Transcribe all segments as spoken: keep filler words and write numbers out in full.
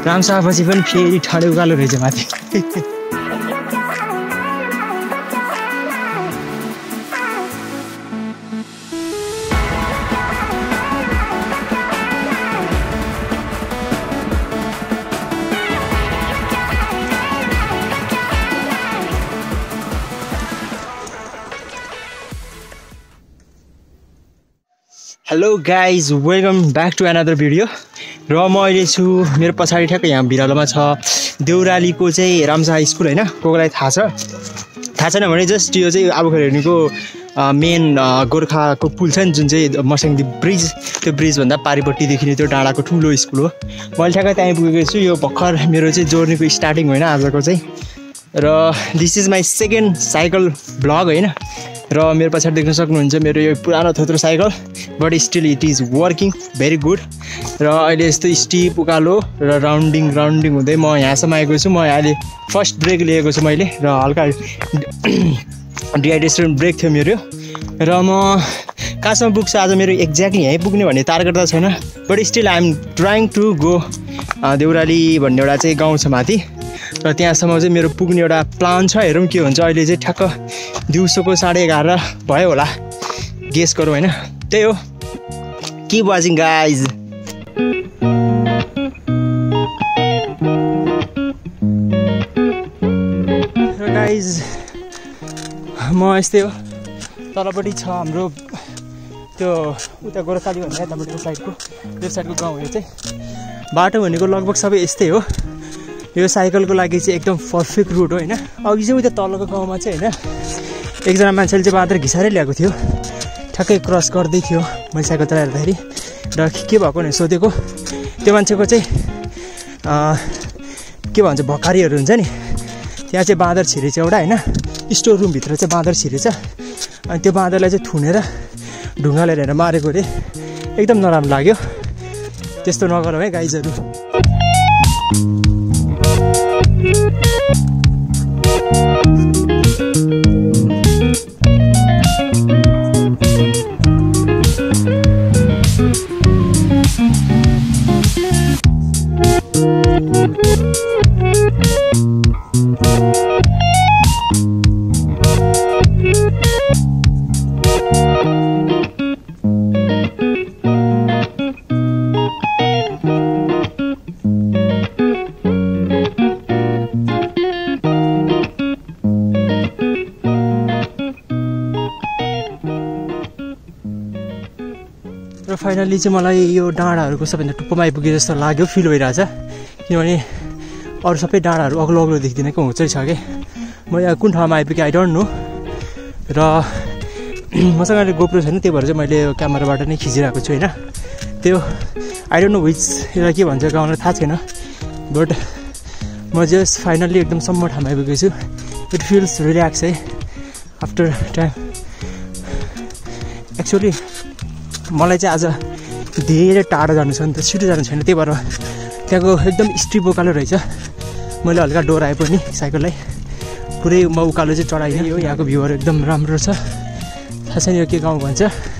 रामसापछि पनि फेरि ठाडे उकालो रहेछ माथि। Hello guys, welcome back to another video. र म अहिले छु मेरो पछाडि ठ्याक्कै यहाँ भिरालोमा छ देउरालीको चाहिँ रामसा स्कुल होइन। को कोलाई थाहा छ थाहा छैन भने जस्ट यो चाहिँ आबुखरेनीको मेन गोर्खाको पुल छ नि जुन चाहिँ मर्स्याङदी ब्रिज, त्यो ब्रिजभन्दा पारिपट्टि देखिने त्यो डाँडाको ठुलो स्कुल हो। मैले ठ्याक्कै त्यहाँ पुगेको छु। यो भर्खर मेरो चाहिँ जर्नीको स्टार्टिङ होइन आजको चाहिँ। र this is my second cycle blog होइन। र मेरो पछाडि देख्न सक्नुहुन्छ मेरो यो पुरानो थोत्रो cycle, but still it is working very good. र अहिले यस्तो स्टिप उकालो र राउन्डिङ राउन्डिङ हुँदै म यहाँसम्म आएको छु। म अहिले फर्स्ट ब्रेक लिएको छु मैले, र हल्का डिहाइड्रेसन ब्रेक थियो मेरो। र म कहाँसम्म पुग्छु आज मेरो एक्ज्याक्टली यहीँ पुग्ने भन्ने टार्गेट त छैन, but still I am trying to go Deurali भन्ने एउटा चाहिँ गाउँ छ माथि, र त्यहाँसम्म चाहिँ मेरो पुग्ने एउटा प्लान छ। हेरौँ के हुन्छ। अहिले चाहिँ ठ्याक्क दिउँसोको साढे एघार भयो होला, गेस गरौँ होइन। त्यही हो, किप वाचिङ गाइज। र गाइज म यस्तै हो, तलपट्टि छ हाम्रो त्यो उता गोर्खाली भन्ने यतापट्टिको साइडको त्यो साइडको गाउँ हो। यो चाहिँ बाटो भनेको लगभग सबै यस्तै हो। यो साइकलको लागि चाहिँ एकदम पर्फेक्ट रुट हो होइन। अघि चाहिँ उता तलको गाउँमा चाहिँ होइन एकजना मान्छेले चाहिँ बाँदर घिसारै ल्याएको थियो, ठ्याक्कै क्रस गर्दै थियो मैले साइकल चलाइरहँदाखेरि। र के भएको भने सोधेको, त्यो मान्छेको चाहिँ के भन्छ भकारीहरू हुन्छ नि, त्यहाँ चाहिँ बाँदर छिरेछ एउटा होइन। स्टोर रुमभित्र चाहिँ बाँदर छिरेछ, अनि त्यो बाँदरलाई चाहिँ थुनेर ढुङ्गा लिएर मारेको अरे। एकदम नराम्रो लाग्यो। त्यस्तो नगरौँ है गाइजहरू। र फाइनल्ली चाहिँ मलाई यो डाँडाहरूको सबैभन्दा टुप्पोमा आइपुगे जस्तो लाग्यो, फिल भइरहेछ। किनभने अरू सबै डाँडाहरू अग्लो अग्लो देख्दिनँ कि होचै छ कि म यहाँ कुन ठाउँमा आइपुगेँ आई डोन्ट नो। र मसँग अहिले गोप्रो छैन, त्यही भएर चाहिँ मैले यो क्यामेराबाट नै खिचिरहेको छु होइन। त्यो आई डोन्ट नो विच यसलाई के भन्छ गाउँलाई थाहा छैन, बट म जस्ट फाइनल्ली एकदम सम्म ठाउँमा आइपुगेको छु। इट फिल्स रिल्याक्स है आफ्टर टाइम। एक्चुअली मलाई चाहिँ आज धेरै टाढो जानु छ नि त, छिटो जानु छैन, त्यही भएर त्यहाँको एकदम स्टिप उकालो रहेछ। मैले हल्का डोराएँ पनि साइकललाई, पुरै म उकालो चाहिँ चढाइदिएँ हो। यहाँको भ्यूहरू एकदम राम्रो छ। थाहा छैन यो के गाउँ भन्छ।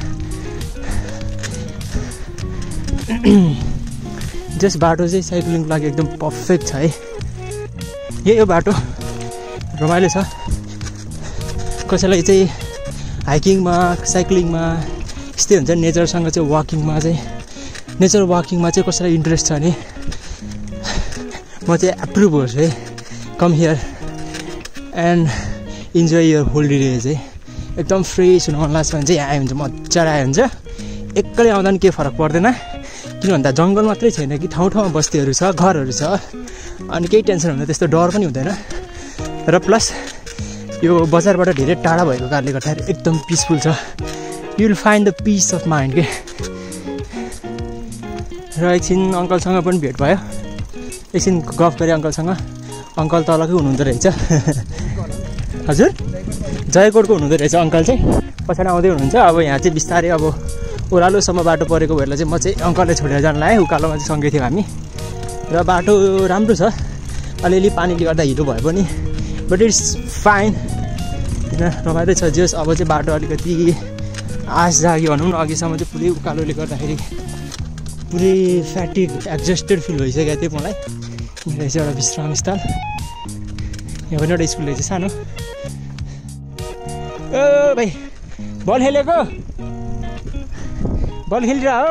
जस्ट बाटो चाहिँ साइक्लिङको लागि एकदम पर्फेक्ट छ है। यही हो बाटो, रमाइलो छ। कसैलाई चाहिँ हाइकिङमा साइक्लिङमा यस्तै हुन्छ, नेचरसँग चाहिँ वाकिङमा चाहिँ नेचर वाकिङमा चाहिँ कसैलाई इन्ट्रेस्ट छ भने म चाहिँ एप्रुभ गर्छु है। Come here and enjoy your holiday चाहिँ एकदम फ्रेस हुनु मन लाग्छ भने चाहिँ यहाँ आयो भने चाहिँ मजा आयो हुन्छ। एक्लै आउँदा पनि केही फरक पर्दैन, किन भन्दा जङ्गल मात्रै छैन कि ठाउँ ठाउँमा बस्तीहरू छ, घरहरू छ, अनि केही टेन्सन हुँदैन, त्यस्तो डर पनि हुँदैन। र प्लस यो बजारबाट धेरै टाढा भएको कारणले गर्दाखेरि एकदम पिसफुल छ। You will find the peace of mind के। र एकछिन अङ्कलसँग पनि भेट भयो, एकछिन गफ गरेँ अङ्कलसँग। अङ्कल तलकै हुनुहुँदो रहेछ। हजुर, जयकोटको हुनुहुँदो रहेछ अङ्कल चाहिँ, पछाडि आउँदै हुनुहुन्छ। अब यहाँ चाहिँ बिस्तारै अब ओह्रालोसम्म बाटो परेको भएर चाहिँ म चाहिँ अङ्कललाई छोडेर जान लागेँ। उकालोमा चाहिँ सँगै थियौँ हामी, र बाटो राम्रो छ। अलिअलि पानीले गर्दा हिलो भए पनि बट इट्स फाइन, किन रमाइलो छ। जस अब चाहिँ बाटो अलिकति आश जाग्यो भनौँ न। अघिसम्म चाहिँ पुरै उकालोले गर्दाखेरि पुरै फ्याटिक एक्जस्टेड फिल भइसकेको थियो मलाई। रहेछ एउटा विश्राम स्थल। यहाँ पनि एउटा स्कुल रहेछ सानो। ओ भाइ बल खेलेको बल खेलिरह हो।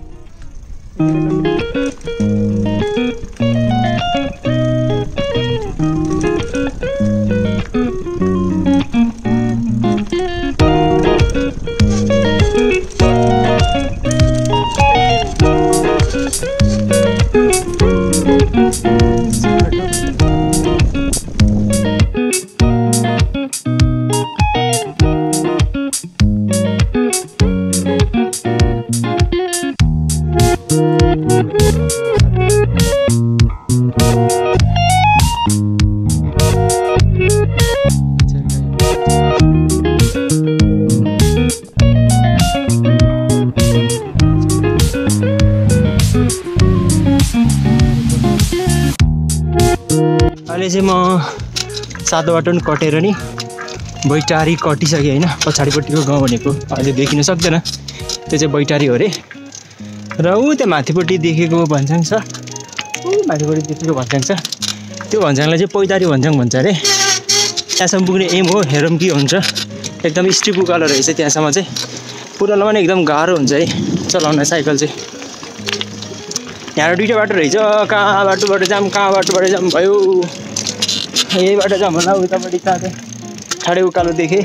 अहिले चाहिँ म सातो बाटो पनि कटेर नि बैटारी कटिसकेँ होइन। पछाडिपट्टिको गाउँ भनेको अहिले देखिन सक्दैन, त्यो चाहिँ बैटारी हो अरे। र ऊ त्यो माथिपट्टि देखेको भन्ज्याङ छ, ऊ माथिपट्टि देखेको भन्ज्याङ छ, त्यो भन्ज्याङलाई चाहिँ पैतारी भन्ज्याङ भन्छ अरे। त्यहाँसम्म पुग्ने एम हो, हेरौँ के हुन्छ। एकदम स्टिप उकालो रहेछ त्यहाँसम्म चाहिँ, पुरानो पनि एकदम गाह्रो हुन्छ है चलाउन साइकल चाहिँ। यहाँ दुईवटा बाटो रहेछ, कहाँ बाटोबाट जाऊँ कहाँ बाटोबाट जाऊँ भयो। यही बाटो जाऊँ होला, उतापट्टि कहाँ ठाडे उकालो देखेँ।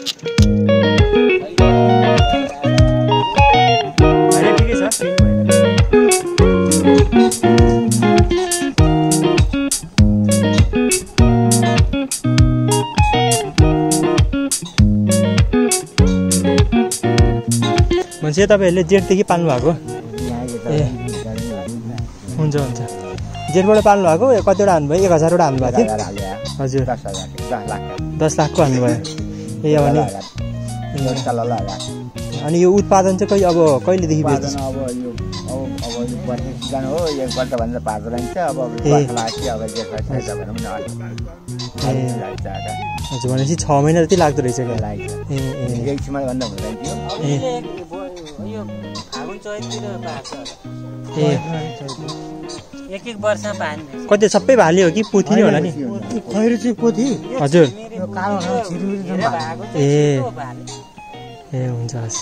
ठिकै छ मान्छे। तपाईँहरूले जेठदेखि पाल्नु भएको? ए हुन्छ हुन्छ। जेठबाट पाल्नु भएको? कतिवटा हान्नुभयो? एक हजारवटा हान्नुभएको थियो? हजुर दस लाखको हान्नुभयो। ए भने अनि यो उत्पादन चाहिँ कहिले अब कहिलेदेखि बेच्छ? अब यो अब अब यो वर्षा सिजन हो, एक वर्षभन्दा भाद्रो लाग्छ। अब अब हजुर भनेपछि छ महिना जति लाग्दो रहेछ क्या? ए ए भन्दा हुँदैन थियो। ए एक एक वर्ष पानी कति सबै भाले हो कि पोथी नै होला नि? खैरो चाहिँ पोथी हजुर। कालो ए ए हुन्छ हस्।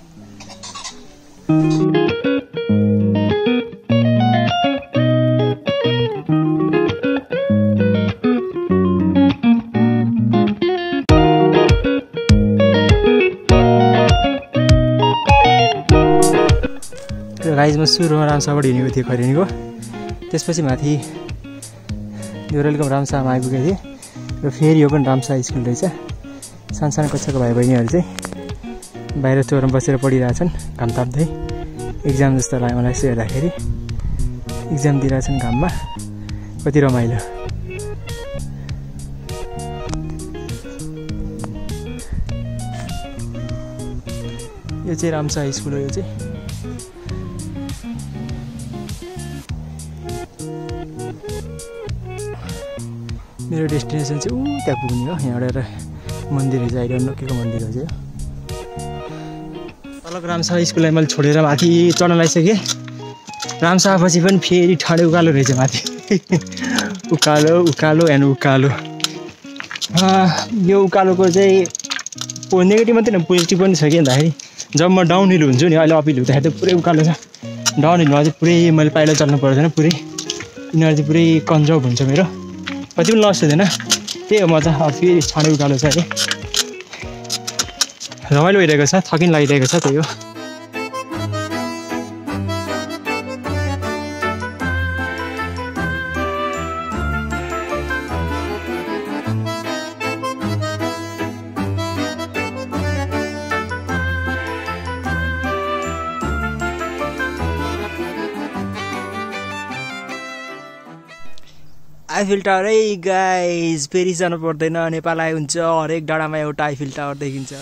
गाइजमा सुरुमा रामसाबाट हिँडेको थिएँ खरेनीको, त्यसपछि माथि देउरालीको रामसामा आइपुगेको थिएँ। र फेरि यो पनि रामसा स्कुल रहेछ। सानो सानो कक्षाको भाइ बहिनीहरू चाहिँ बाहिर चोरमा बसेर पढिरहेछन् घाम ताप्दै। एक्जाम जस्तो लाग्यो मलाई यसो हेर्दाखेरि, एक्जाम दिइरहेछन् घाममा, कति रमाइलो। यो चाहिँ रामसा स्कुल हो। यो चाहिँ मेरो डेस्टिनेसन चाहिँ ऊ त्यहाँ पुग्ने हो। यहाँ एउटा मन्दिर रहेछ, आइडन नो के को मन्दिर हो चाहिँ। तलको रामसा स्कुललाई मैले छोडेर माथि चढ्न लागिसकेँ। रामसापछि पनि फेरि ठाडे उकालो रहेछ माथि। उकालो उकालो एन्ड उकालो। यो उकालोको चाहिँ नेगेटिभ मात्रै न, पोजिटिभ पनि छ कि भन्दाखेरि जब म डाउन हिल हुन्छु नि, अहिले अपिल हुँदाखेरि त पुरै उकालो छ। डाउन हिलमा चाहिँ पुरै मैले पाइला चल्नु पर्दैन, पुरै यिनीहरू चाहिँ पुरै कन्जर्भ हुन्छ मेरो, कति पनि लस हुँदैन। त्यही हो मजा। अब फेरि छाडे उकालो छ अरे, रमाइलो भइरहेको छ, थकिन लागिरहेको छ, त्यही हो। आइफिल टावर है गाइज, फेरि जानु पर्दैन। नेपाल आए हुन्छ हरेक डाँडामा एउटा आइफिल टावर देखिन्छ।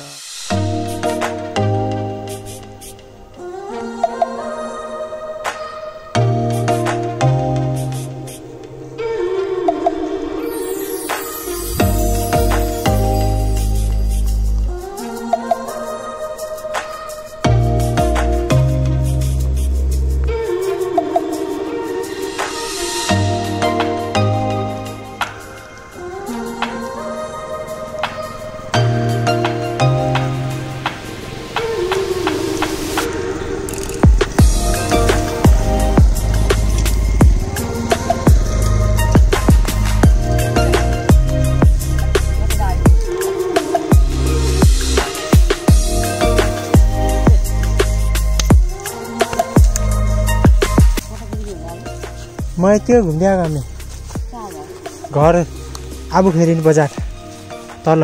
म यति घुम्दै गर्ने घर आबुखेरिन बजार तल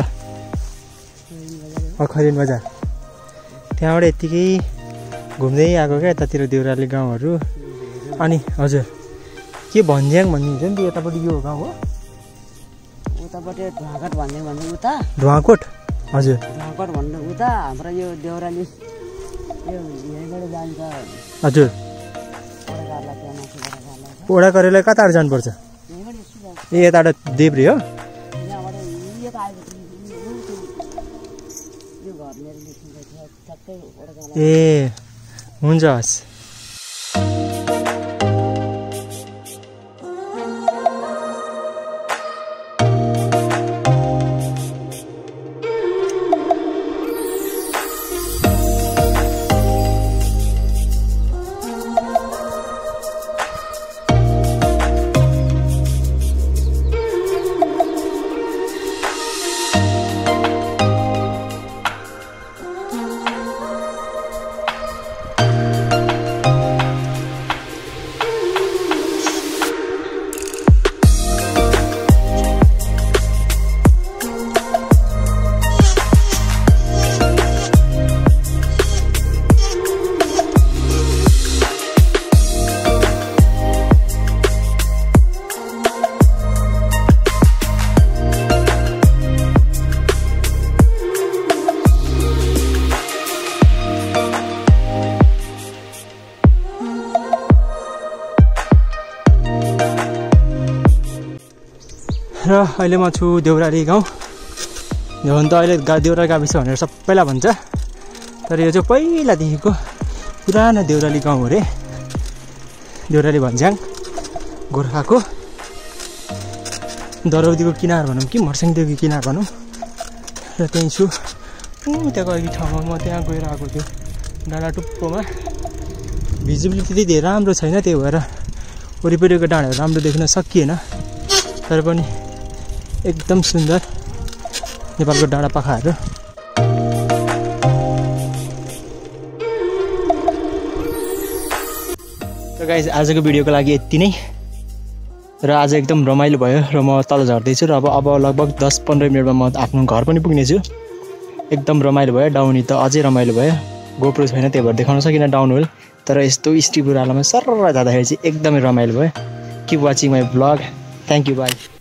खरिन बजार त्यहाँबाट यत्तिकै घुम्दै आएको क्या यतातिर देउराली गाउँहरू। अनि हजुर के भन्ज्याङ भन्ने हुन्छ नि त यतापट्टि यो गाउँ हो उतापट्टि ढुवाकोट भन्ने भन्ने उता ढुवाकोट हजुर ढुवाकोट भन्ने उता हाम्रो यो देउराली यो यहीँबाट जान्छ हजुर ओडा करेला कताबाट जानुपर्छ ए यताबाट देब्रे हो ए हुन्छ हस् र अहिले म छु देउराली गाउँ। हुन त अहिले देउराली गाविस भनेर सबैलाई भन्छ, तर यो चाहिँ पहिलादेखिको पुरानो देउराली गाउँ हो रे। देउराली भन्ज्याङ गोर्खाको दरौदीको किनार भनौँ कि मर्स्याङदेखि किनार भनौँ। र त्यहीँ छु त्यहाँको अघि ठाउँमा म त्यहाँ गएर आएको थियो डाँडा टुप्पोमा। भिजिबिलिटी त्यति धेरै राम्रो छैन, त्यही भएर वरिपरिको डाँडाहरू राम्रो देख्न सकिएन, तर पनि एकदम सुन्दर नेपालको डाँडा पाखाहरू। र गाइस आजको भिडियोको लागि यति नै। र आज एकदम रमाइलो भयो र म तल झर्दैछु र अब अब लगभग दस पन्ध्र मिनटमा म आफ्नो घर पनि पुग्नेछु। एकदम रमाइलो भयो, डाउन त अझै रमाइलो भयो। गोप्रो छैन त्यही भएर देखाउन सकिनँ डाउन हिल, तर यस्तो स्टिप उरालोमा सरर जाँदाखेरि चाहिँ एकदमै रमाइलो भयो। Keep watching my vlog. Thank you, by.